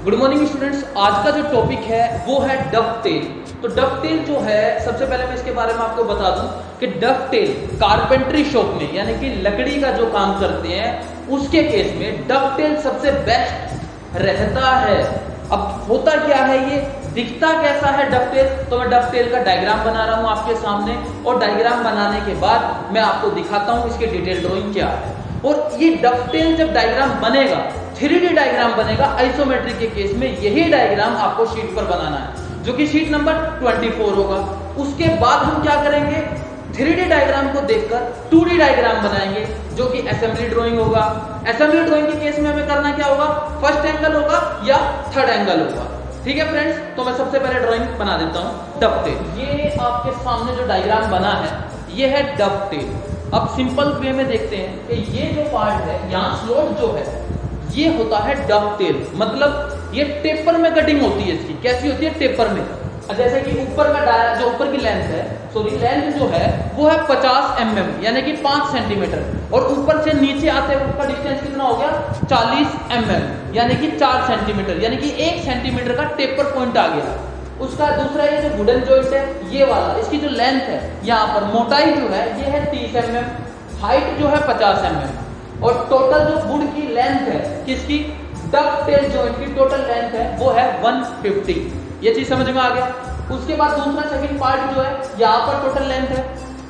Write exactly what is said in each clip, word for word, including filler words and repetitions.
Good morning students. आज का जो टॉपिक है वो है डफटेल। तो डफटेल जो है, सबसे पहले मैं इसके बारे में आपको बता दूं कि डफटेल कारपेंट्री शॉप में यानी कि लकड़ी का जो काम करते हैं उसके केस में डफटेल सबसे बेस्ट रहता है। अब होता क्या है, ये दिखता कैसा है डफटेल, तो मैं डफटेल का डायग्राम बना रहा हूं आपके सामने और डायग्राम बनाने के बाद मैं आपको दिखाता हूं इसकी डिटेल ड्राइंग क्या है। और ये डफटेल जब डायग्राम बनेगा, थ्री डी डायग्राम बनेगा आइसोमेट्रिक के केस में, यही डायग्राम आपको शीट पर बनाना है जो कि शीट नंबर चौबीस होगा। उसके बाद हम क्या करेंगे, थ्री डी डायग्राम को देखकर टू डी डायग्राम बनाएंगे जो कि असेंबली ड्राइंग होगा। असेंबली ड्राइंग के केस में हमें करना क्या होगा, फर्स्ट एंगल होगा या थर्ड एंगल होगा। ठीक है फ्रेंड्स, तो मैं सबसे पहले ड्राइंग बना देता हूं डफटेल। ये आपके सामने जो डायग्राम बना है ये है डफटेल। अब सिंपल वे में देखते हैं कि ये जो पार्ट है, यहाँ स्लॉट जो है ये होता है डफटेल, मतलब ये टेपर में कटिंग होती है इसकी। कैसी होती है, टेपर में। जैसे कि ऊपर का डाया जो ऊपर की लेंथ है, सॉरी लेंथ जो है वो है पचास एम एम यानी कि पाँच सेंटीमीटर, और ऊपर से नीचे आते हुए उसका डिस्टेंस कितना हो गया, चालीस एम एम यानी कि चार सेंटीमीटर, यानी कि एक सेंटीमीटर का टेपर पॉइंट आ गया। उसका दूसरा ये जो वुडन जॉइंट है ये वाला, इसकी जो लेंथ है यहाँ पर, मोटाई जो है ये है तीस एम एम, हाइट जो है पचास एम एम, और टोटल जो वुड की लेंथ है किसकी, डफटेल जॉइंट की टोटल लेंथ है वो है एक सौ पचास। ये चीज समझ में आ गया। उसके बाद दूसरा सेकंड पार्ट जो है, यहाँ पर टोटल लेंथ है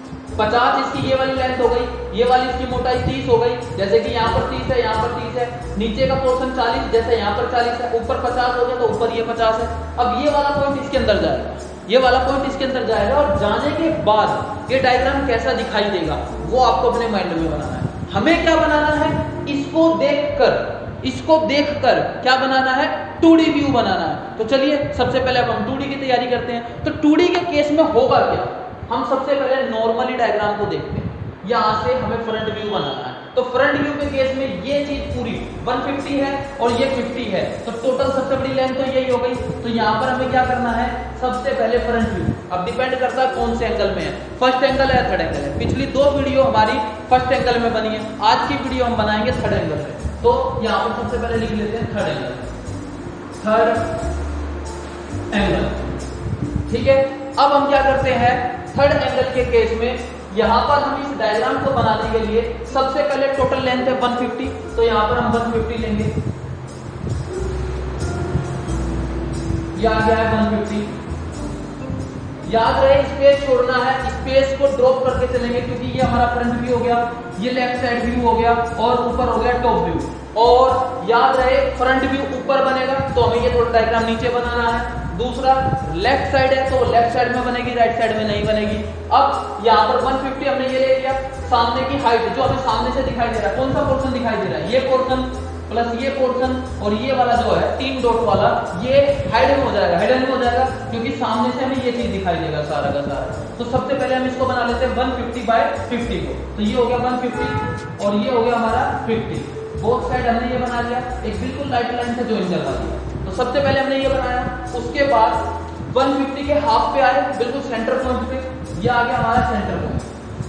पचास, इसकी ये वाली लेंथ हो गई, ये वाली इसकी मोटाई तीस हो गई। जैसे कि यहाँ पर तीस है, यहाँ पर तीस है, नीचे का पोर्शन चालीस, जैसे यहाँ पर चालीस है, ऊपर पचास हो गया तो ऊपर ये पचास है। अब ये वाला पॉइंट इसके अंदर जाएगा, ये वाला पॉइंट इसके अंदर जाएगा, और जाने के बाद ये डायग्राम कैसा दिखाई देगा वो आपको अपने माइंड में बनाना है। हमें क्या बनाना है, इसको देखकर इसको देखकर क्या बनाना है, टू डी व्यू बनाना है। तो चलिए सबसे पहले अब हम टू डी की तैयारी करते हैं। तो टू डी के केस में होगा क्या, हम सबसे पहले नॉर्मली डायग्राम को देखते हैं। यहाँ से हमें फ्रंट व्यू बनाना है, तो फ्रंट व्यू के केस में ये चीज पूरी एक सौ पचास है और ये पचास है, तो टोटल सबसे बड़ी लेंथ तो यही हो गई। तो यहाँ पर हमें क्या करना है, सबसे पहले फ्रंट व्यू। अब डिपेंड करता है कौन से एंगल में है, फर्स्ट एंगल है थर्ड एंगल है। पिछली दो वीडियो हमारी फर्स्ट एंगल में बनी है, आज की वीडियो हम बनाएंगे थर्ड एंगल में। तो यहाँ पर सबसे पहले लिख लेते हैं थर्ड एंगल, थर्ड एंगल। ठीक है, अब हम क्या करते हैं, थर्ड एंगल के केस में यहां पर हम इस डायग्राम को बनाने के लिए सबसे पहले टोटल लेंथ है एक सौ पचास, तो यहां पर हम एक सौ पचास लेंगे। यह आ गया है एक सौ पचास। याद रहे स्पेस छोड़ना है, स्पेस को ड्रॉप करके चलेंगे क्योंकि ये हमारा फ्रंट व्यू हो गया, ये लेफ्ट साइड व्यू हो गया और ऊपर हो गया टॉप व्यू। और याद रहे फ्रंट व्यू ऊपर बनेगा तो हमें ये थोड़ा डायग्राम नीचे बनाना है। दूसरा लेफ्ट साइड है तो लेफ्ट साइड में बनेगी, राइट साइड में नहीं बनेगी। अब यहाँ पर एक सौ पचास हमने ये ले लिया, सामने की हाइट जो हमें सामने से दिखाई दे रहा है, कौन सा पोर्शन दिखाई दे रहा है, ये पोर्शन प्लस ये पोर्शन और ये वाला जो है तीन डॉट वाला, ये हाइड में हो जाएगा, हाइडन में हो जाएगा क्योंकि सामने से हमें ये चीज दिखाई देगा सारा का सारा। तो सबसे पहले हम इसको बना लेते हैं एक सौ पचास बाय पचास को, तो ये हो गया एक सौ पचास और ये हो गया हमारा पचास। बोथ साइड हमने ये बना लिया, एक बिल्कुल लाइट लाइन से ज्वाइन करवा दिया। तो सबसे पहले हमने ये बनाया, उसके बाद एक सौ पचास के हाफ पे आए, बिल्कुल सेंटर पॉइंट पे, ये आ गया हमारा सेंटर पॉइंट,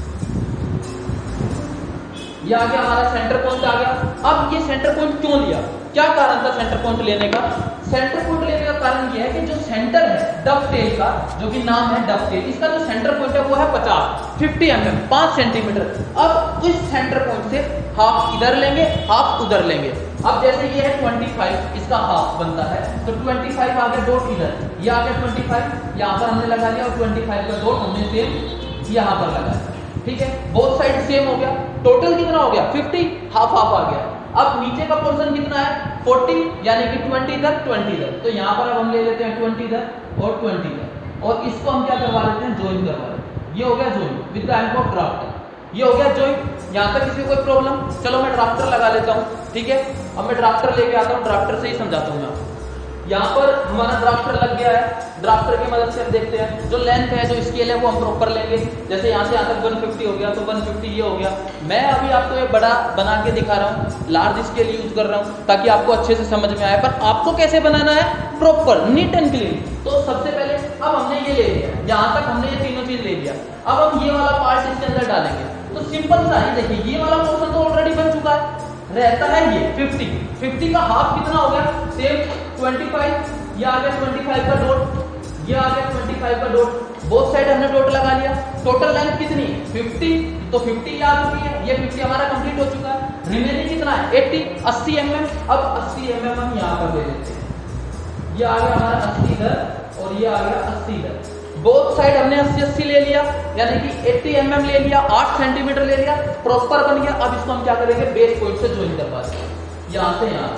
ये आ गया हमारा सेंटर पॉइंट आ गया। अब ये सेंटर पॉइंट क्यों लिया, क्या कारण था सेंटर पॉइंट लेने का, सेंटर पॉइंट लेने का कारण ये है कि जो सेंटर है डफटेल का, जो कि नाम है डफटेल, इसका जो सेंटर पॉइंट है वो है पचास, पचास एम एम, पाँच सेंटीमीटर। अब इस सेंटर पॉइंट से हाफ इधर लेंगे, हाफ उधर लेंगे। अब जैसे ये है पच्चीस, इसका हाफ बनता है, तो पच्चीस आ गया डॉट इधर, ये आ गया पच्चीस, यहाँ पर हमने लगा लिया और पच्चीस का डॉट हमने सेम यहाँ पर लगाया। ठीक है, बोथ साइड सेम हो गया। टोटल कितना हो गया, पचास, हाफ हाफ आ गया। अब नीचे का पोर्शन कितना है, चालीस यानी कि बीस इधर बीस इधर, तो यहाँ पर अब हम ले लेते हैं बीस इधर और बीस इधर, और इसको हम क्या करवा लेते हैं, ज्वाइन करवा लेते हैं। ये हो गया join with the help of drafter, ये हो गया ज्वाइन। यहाँ तक किसी को कोई प्रॉब्लम, चलो मैं ड्राफ्टर लगा लेता हूँ। ठीक है, अब मैं ड्राफ्टर लेके आता हूँ, ड्राफ्टर से ही समझाता हूँ मैं आपको। यहाँ पर हमारा ड्राफ्टर लग गया है, ड्राफ्टर की मदद से हम देखते हैं जो लेंथ है, जो स्केल है वो हम प्रॉपर लेंगे। जैसे यहाँ से यहाँ तक एक सौ पचास हो गया तो एक सौ पचास ये हो गया। मैं अभी आपको ये बड़ा बना के दिखा रहा हूँ, लार्ज स्केल यूज कर रहा हूँ ताकि आपको अच्छे से समझ में आए, पर आपको कैसे बनाना है, प्रॉपर नीट एंड क्लीन। तो सबसे पहले अब हमने ये ले लिया, यहाँ तक हमने ये तीनों चीज ले लिया। अब हम ये वाला पार्ट इसके अंदर डालेंगे, तो सिंपल सा ही देखिए, ये वाला पोर्शन तो ऑलरेडी बन चुका है, रहता है ये पचास, पचास का हाफ कितना हो गया, सेम पच्चीस, ये आ गया पच्चीस का डॉट, ये आ गया पच्चीस का डॉट, बोथ साइड हमने डॉट लगा लिया। टोटल लेंथ कितनी है? पचास, तो पचास ये आ चुकी है, ये पचास हमारा कंप्लीट हो चुका है। रिमेनिंग कितना है? अस्सी, अस्सी एमएम। अब अस्सी एमएम हम यहाँ पर दे देते हैं, ये आ गया हमारा अस्सी इधर और ये आ गया अस्सी इधर। बोथ साइड हमने अस्सी अस्सी ले लिया, यानी कि अस्सी एमएम ले लिया, आठ सेंटीमीटर ले लिया, प्रॉपर बन गया। अब इसको हम क्या करेंगे? बेस पॉइंट से ज्वाइन करवा देंगे, यहां से यहां,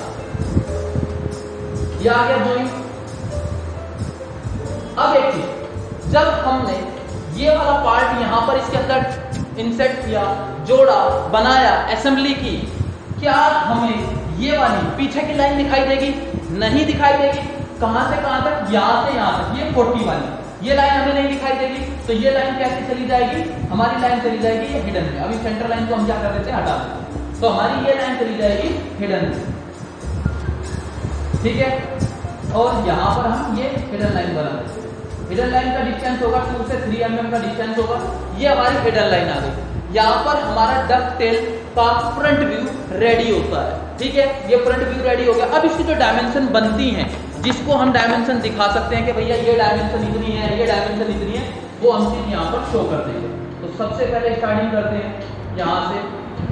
ये आ गया ज्वाइन। अब एक चीज, जब हमने ये वाला पार्ट यहां पर इसके अंदर इंसर्ट किया, जोड़ा, बनाया, असेंबली की, क्या हमें ये वाली पीछे की लाइन दिखाई देगी? नहीं दिखाई देगी। कहां से कहां तक? यहां से यहां तक, ये चालीस वाली ये लाइन हमें नहीं दिखाई देगी। तो ये लाइन कैसे चली जाएगी? हमारी लाइन चली जाएगी ये हिडन में। अभी सेंटर लाइन को हम क्या कर देते हैं? हटा देते हैं। तो हमारी ये लाइन चली जाएगी हिडन में, ठीक है। और यहां पर हम ये हिडन लाइन बना देते हैं। हिडन लाइन का डिस्टेंस होगा टू से थ्री एम एम का डिस्टेंस होगा। ये हमारी हिडन लाइन आ गई। यहाँ पर हमारा डकटेल का फ्रंट व्यू रेडी होता है, ठीक है। ये फ्रंट व्यू रेडी हो गया। अब इसकी जो डायमेंशन बनती हैं, जिसको हम डायमेंशन दिखा सकते हैं कि भैया ये डायमेंशन इतनी है, ये डायमेंशन इतनी है, वो हम चीज यहाँ पर शो कर देंगे। तो सबसे पहले स्टार्टिंग करते हैं यहाँ से।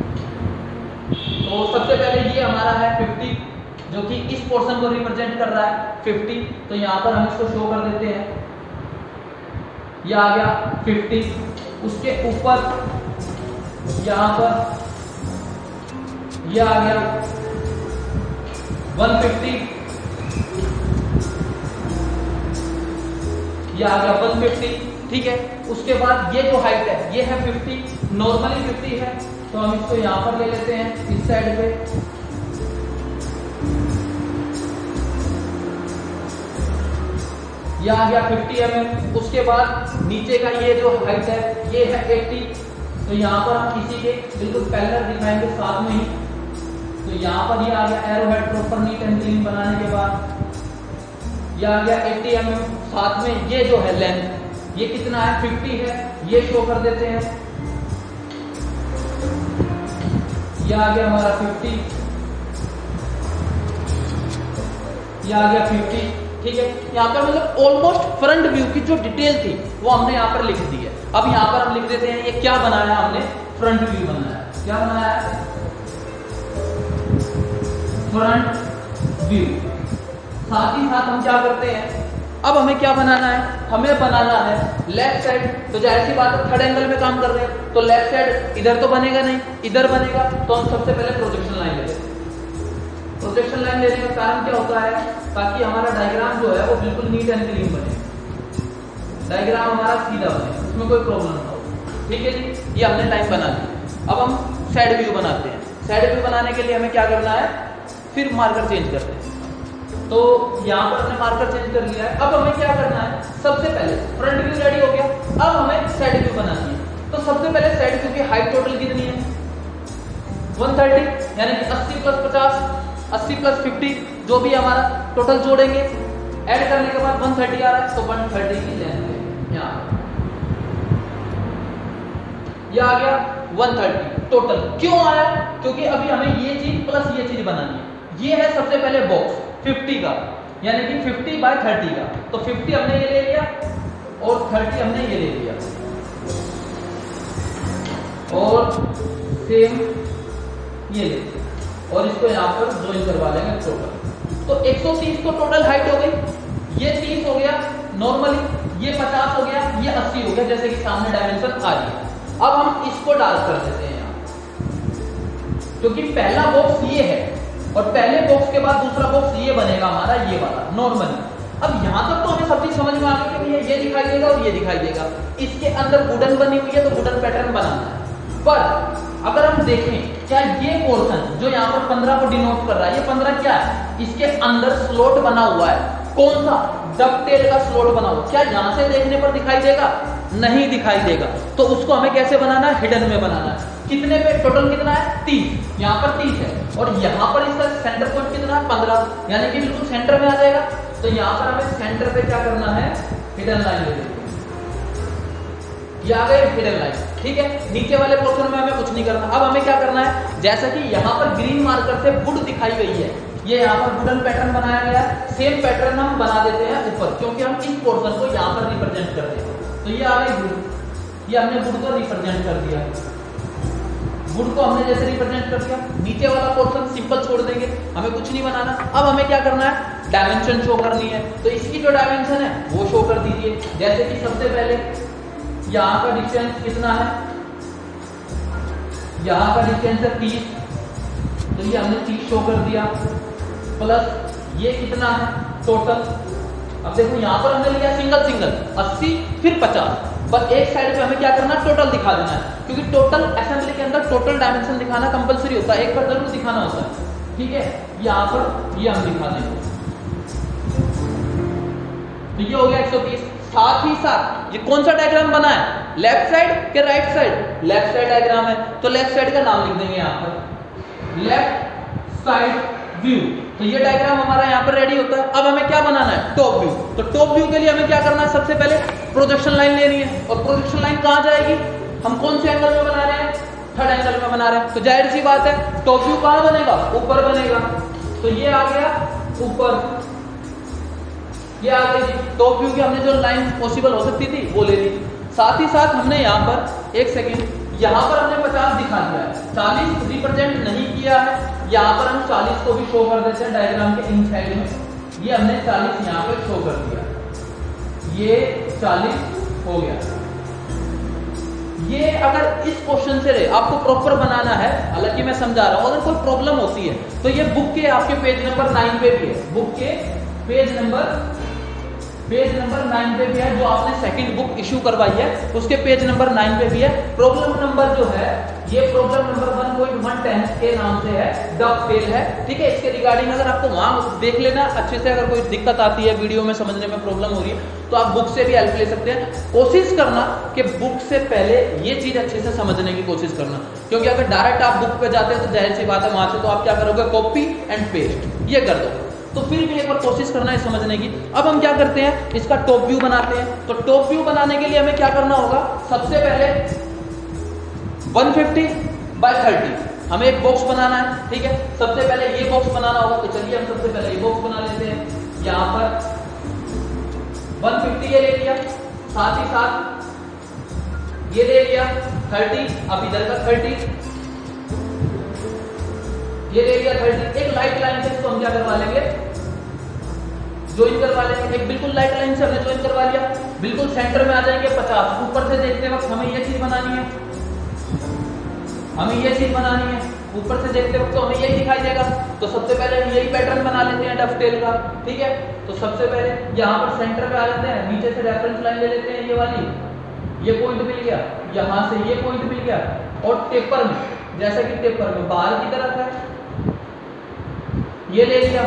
तो सबसे पहले ये हमारा है पचास, जो कि इस पोर्शन को रिप्रेजेंट कर रहा है पचास। तो यहाँ पर हम इसको शो कर देते हैं, ये आ गया पचास। उसके ऊपर यहाँ पर ये आ गया एक सौ पचास, ये आ गया एक सौ पचास, ठीक है। उसके बाद ये जो हाइट है ये है पचास, नॉर्मली पचास है, तो हम इसको यहां पर ले लेते हैं इस साइड पे। ये आ गया पचास एम एम। उसके बाद नीचे का ये जो हाइट है ये है अस्सी, तो यहाँ पर हम इसी के बिल्कुल पैरेलल दिखाएंगे साथ में ही। तो यहाँ पर ये आ गया arrow head proper neat and clean बनाने के बाद। ये आ गया अस्सी एम एम। साथ में ये जो है लेंथ ये कितना है? पचास है, ये शो कर देते हैं। ये आ गया हमारा पचास, ये आ गया पचास, ठीक है। यहाँ पर मतलब ऑलमोस्ट फ्रंट व्यू की जो डिटेल थी वो हमने यहाँ पर लिख दी है। अब यहाँ पर हम लिख देते हैं ये क्या बनाया हमने? फ्रंट व्यू बनाया। क्या बनाया है? Front view. साथ ही साथ हम क्या करते हैं, अब हमें क्या बनाना है? हमें बनाना है लेफ्ट साइड। तो जाहिर सी बात है थर्ड एंगल में काम कर रहे हैं, तो लेफ्ट साइड इधर तो बनेगा नहीं, इधर बनेगा। तो हम सबसे पहले प्रोजेक्शन लाइन ले लेते हैं। प्रोजेक्शन लाइन लेने का कारण क्या होता है? ताकि हमारा डायग्राम जो है वो बिल्कुल नीट एंड क्लीन बने, डायग्राम हमारा सीधा बने, उसमें कोई प्रॉब्लम ना हो, ठीक है जी। ये हमने लाइन बना ली। अब हम साइड व्यू बनाते हैं। साइड व्यू बनाने के लिए हमें क्या करना है? फिर मार्कर चेंज करते हैं। तो यहाँ पर हमने मार्कर चेंज कर लिया है। अब हमें क्या करना है? सबसे पहले फ्रंट व्यू रेडी हो गया, अब हमें साइड व्यू बनानी है। तो सबसे पहले साइड व्यू की हाइट टोटल कितनी है? एक सौ तीस, यानी कि अस्सी प्लस पचास, अस्सी प्लस पचास, जो भी हमारा टोटल जोड़ेंगे, ऐड करने के बाद एक सौ तीस आ रहा है, तो एक सौ तीस की लेंथ है यहाँ। ये आ गया एक सौ तीस टोटल। क्यों आया? क्योंकि अभी हमें ये चीज प्लस ये चीज बनानी है। ये है सबसे पहले बॉक्स पचास का, यानी कि पचास बाय तीस का। तो पचास हमने ये ले लिया और तीस हमने ये ले लिया, और सेम ये ले लिया, और इसको यहाँ पर ज्वाइन करवा लेंगे टोटल। तो एक सौ तीस तो टोटल हाइट हो गई। ये तीस हो गया नॉर्मली, ये पचास हो गया, ये अस्सी हो गया, जैसे कि सामने डायमेंशन आ रही है। अब हम इसको डाल कर देते हैं यहाँ, क्योंकि पहला बॉक्स ये है और पहले बॉक्स के बाद दूसरा बॉक्स ये बनेगा हमारा, ये वाला नॉर्मली। अब यहाँ तक तो हमें सब चीज समझ में आ गई कि भैया ये दिखाई देगा और ये दिखाई देगा। इसके अंदर वुडन बनी हुई है, तो वुडन पैटर्न बनाना है। पर अगर हम देखें, क्या ये पोर्शन जो यहाँ पर पंद्रह को डिनोट कर रहा है, ये पंद्रह क्या है? इसके अंदर स्लॉट बना हुआ है। कौन सा? डकटेल का स्लॉट बना हुआ। क्या यहाँ से देखने पर दिखाई देगा? नहीं दिखाई देगा। तो उसको हमें कैसे बनाना है? हिडन में बनाना है। कितने पे? टोटल कितना है? तीस। यहाँ पर तीस है, और यहाँ पर इसका सेंटर पॉइंट कितना है? पंद्रह, यानी कि बिल्कुल सेंटर में आ जाएगा। तो यहाँ पर हमें सेंटर पे क्या करना है? हिडन लाइन ले लेते हैं। ये आ गए हिडन लाइन, ठीक है। नीचे वाले पोर्शन में हमें कुछ नहीं करना। अब हमें क्या करना है? जैसा कि यहाँ पर ग्रीन मार्कर से वुड दिखाई गई है, ये यहाँ पर वुडन पैटर्न बनाया गया है, सेम पैटर्न हम बना देते हैं ऊपर, क्योंकि हम इस पोर्शन को यहाँ पर रिप्रेजेंट करते हैं। तो ये आ गई वुड, ये हमने वुड को रिप्रेजेंट कर दिया, वुड को हमने जैसे रिप्रेजेंट कर दिया। नीचे वाला पोर्शन सिंपल छोड़ देंगे, हमें कुछ नहीं बनाना। अब हमें क्या करना है, डायमेंशन शो करनी है। तो इसकी जो डायमेंशन है वो शो कर दीजिए। जैसे कि सबसे पहले यहाँ का डिस्टेंस कितना है, यहाँ का डिस्टेंस है तीस, तो ये हमने तीस शो कर दिया, प्लस ये कितना है टोटल। अब देखो यहाँ पर हमने लिया सिंगल सिंगल अस्सी फिर पचास, बस एक साइड पे हमें क्या करना है, टोटल दिखा देना है, क्योंकि टोटल असेंबली के अंदर टोटल डायमेंशन दिखाना कंपलसरी होता है, एक बार जरूर दिखाना होता है। ठीक है, यहाँ पर ये हम दिखा देंगे। तो ये हो गया एक सौ तीस। साथ ही साथ ये कौन सा डायग्राम बना है, लेफ्ट साइड के right side, left side diagram है, तो लेफ्ट साइड का नाम लिख देंगे यहाँ पर, लेफ्ट साइड व्यू। तो ये डायग्राम हमारा यहाँ पर रेडी होता है। अब हमें क्या बनाना है, टॉप व्यू। तो टॉप व्यू के लिए हमें क्या करना है, सबसे पहले प्रोजेक्शन लाइन लेनी है। और प्रोजेक्शन लाइन कहाँ जाएगी, हम कौन से एंगल में बना रहे हैं, थर्ड एंगल में बना रहे हैं। तो जाहिर सी बात है टॉप व्यू कहाँ बनेगा, ऊपर बनेगा। तो ये आ गया ऊपर, ये आ गई टॉप व्यू की हमने जो लाइन पॉसिबल हो सकती थी वो ले ली। साथ ही साथ हमने यहाँ पर एक सेकेंड, यहाँ पर हमने पचास दिखा दिया है, चालीस रिप्रेजेंट नहीं किया है। यहाँ पर हम चालीस को भी शो कर देते हैं डायग्राम के इन साइड में। ये हमने चालीस यहाँ पर शो कर दिया, ये चालीस हो गया। ये अगर इस क्वेश्चन से आपको प्रॉपर बनाना है, हालांकि मैं समझा रहा हूं, अगर कोई प्रॉब्लम होती है तो ये बुक के आपके पेज नंबर नाइन पे भी है, बुक के page number page number nine पे भी है, जो आपने सेकंड बुक इशू करवाई है उसके पेज नंबर नाइन पे भी है। प्रॉब्लम नंबर जो है ये problem number one point one ten के नाम से है, डफटेल है। ठीक है, इसके रिगार्डिंग अगर आपको वहां देख लेना अच्छे से, अगर कोई दिक्कत आती है वीडियो में समझने में प्रॉब्लम हो रही है तो आप बुक से भी हेल्प ले सकते हैं। कोशिश करना कि बुक से पहले ये चीज अच्छे से समझने की कोशिश करना, क्योंकि अगर डायरेक्ट आप बुक पे जाते हैं तो जाहिर सी बात है वहां से तो आप क्या करोगे, कॉपी एंड पेस्ट ये कर दो। तो फिर भी एक बार कोशिश करना है समझने की। अब हम क्या करते हैं, इसका टॉप व्यू बनाते हैं। तो टॉप व्यू बनाने के लिए हमें क्या करना होगा, सबसे पहले वन फिफ्टी बाय थर्टी हमें एक बॉक्स बनाना है। ठीक है, सबसे पहले ये बॉक्स बनाना होगा। तो चलिए हम सबसे पहले ये बॉक्स बना लेते हैं। यहाँ पर वन फिफ्टी ये ले लिया, साथ ही साथ ये ले लिया थर्टी, अब इधर का थर्टी ये ले लिया थर्टी। एक लाइट लाइन से इसको हम क्या करवा लेंगे, ज्वाइन करवा लेंगे। एक बिल्कुल लाइट लाइन से हमने ज्वाइन करवा लिया, बिल्कुल सेंटर में आ जाएंगे पचास। ऊपर से देखते वक्त हमें ये चीज बनानी है, हमें ये चीज बनानी है। ऊपर से देखते वक्त तो हमें यही दिखाई देगा। तो सबसे पहले हम यही पैटर्न बना लेते हैं डफटेल का। ठीक है, तो सबसे पहले यहाँ पर सेंटर पे आ जाते हैं, नीचे से रेफरेंस लाइन ले लेते हैं, ये वाली, ये पॉइंट मिल गया, यहाँ से ये पॉइंट मिल गया। और टेपर में, जैसा कि टेपर में बाहर की तरफ है, ये ले लिया,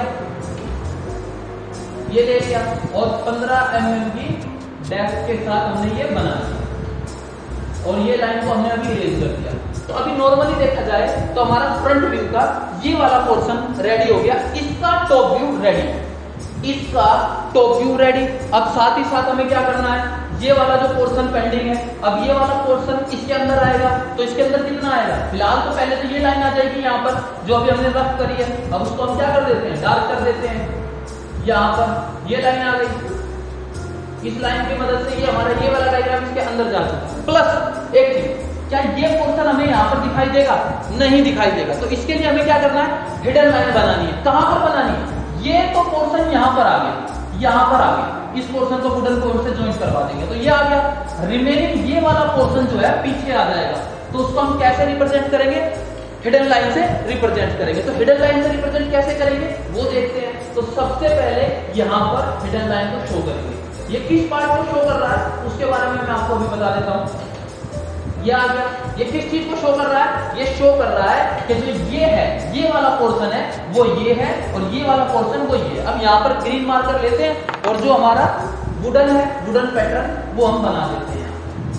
ये ले लिया, और पंद्रह एम एम की डेप्थ के साथ हमने ये बना दिया, और ये लाइन को हमने अभी इरेज कर दिया। तो अभी नॉर्मली देखा जाए तो हमारा फ्रंट व्यू का ये वाला पोर्शन रेडी हो गया, इसका टॉप व्यू रेडी, इसका टॉप व्यू रेडी। अब साथ ही साथ हमें क्या करना है, ये वाला जो पोर्शन पेंडिंग है, अब ये वाला पोर्शन इसके अंदर आएगा। तो इसके अंदर कितना आएगा, फिलहाल तो पहले तो ये लाइन आ जाएगी यहाँ पर जो अभी हमने रफ करी है। अब उसको हम क्या कर देते हैं, डार्क कर देते हैं। यहाँ पर ये लाइन आ गई, इस लाइन की मदद से ये हमारा ये वाला डायग्राम इसके अंदर जा चुका। प्लस एक चीज, क्या ये पोर्शन हमें यहाँ पर दिखाई देगा, नहीं दिखाई देगा। तो इसके लिए हमें क्या करना है, हिडन लाइन बनानी है। कहाँ पर बनानी है, ये तो पोर्शन यहाँ पर आ गया, यहाँ पर आ गया, इस पोर्शन को वुडन कोड से ज्वाइन करवा देंगे। तो ये आ गया, रिमेनिंग ये वाला पोर्शन जो है पीछे आ जाएगा। तो उसको हम कैसे रिप्रेजेंट करेंगे, हिडन लाइन से रिप्रेजेंट करेंगे। तो हिडन लाइन से रिप्रेजेंट कैसे करेंगे वो देखते हैं। तो सबसे पहले यहाँ पर हिडन लाइन को शो करेंगे। ये किस पार्ट को शो कर रहा है उसके बारे में मैं आपको अभी बता देता हूँ। ये आ गया, ये किस चीज को शो कर रहा है, ये शो कर रहा है कि जो ये है, ये वाला पोर्शन है वो ये है, और ये वाला पोर्शन वो ये है। अब यहाँ पर ग्रीन मार्कर लेते हैं और जो हमारा वुडन है, वुडन पैटर्न वो हम बना देते हैं।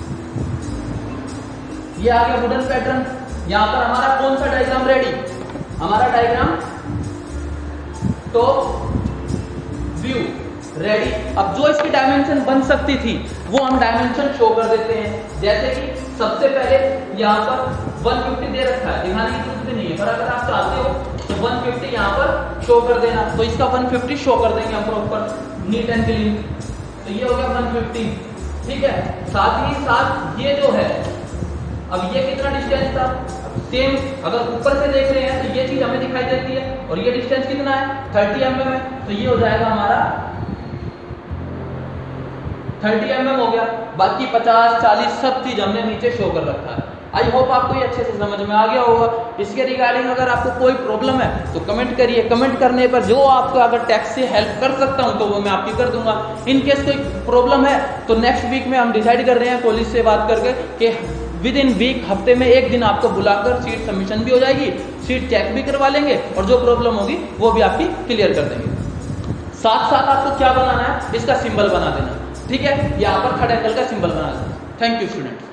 ये आ गया वुडन पैटर्न। यहाँ पर हमारा कौन सा डायग्राम रेडी, हमारा डायग्राम टॉप व्यू रेडी। अब जो इसकी डायमेंशन बन सकती थी वो हम डायमेंशन शो कर देते हैं। जैसे कि सबसे पहले यहाँ पर वन फिफ्टी दे रखा है, दिखाने की जरूरत नहीं है, पर अगर आप चाहते हो तो वन फिफ्टी यहाँ पर शो कर देना, तो इसका वन फिफ्टी शो कर देंगे हम प्रॉपर नीट एंड क्लीन। तो ये हो गया वन फिफ्टी, ठीक है। साथ ही साथ ये जो है, अब ये कितना डिस्टेंस था, सेम अगर ऊपर से देख रहे हैं तो ये चीज हमें दिखाई देती है, और ये डिस्टेंस कितना है, थर्टी एम एम है, तो ये हो जाएगा हमारा थर्टी एम एम हो गया। बाकी पचास चालीस सब चीज हमने नीचे शो कर रखा है। आई होप आपको ये अच्छे से समझ में आ गया होगा। इसके रिगार्डिंग अगर आपको कोई प्रॉब्लम है तो कमेंट करिए, कमेंट करने पर जो आपको अगर टैक्स से हेल्प कर सकता हूं तो वो मैं आपकी कर दूंगा। इन केस कोई प्रॉब्लम है तो नेक्स्ट वीक में हम डिसाइड कर रहे हैं कॉलेज से बात करके कि विद इन वीक, हफ्ते में एक दिन आपको बुलाकर सीट सबमिशन भी हो जाएगी, सीट चेक भी करवा लेंगे, और जो प्रॉब्लम होगी वो भी आपकी क्लियर कर देंगे। साथ साथ आपको क्या बनाना है, इसका सिंबल बना देना, ठीक है। यहाँ पर थर्ड एंगल का सिंबल बना देना। Thank you student.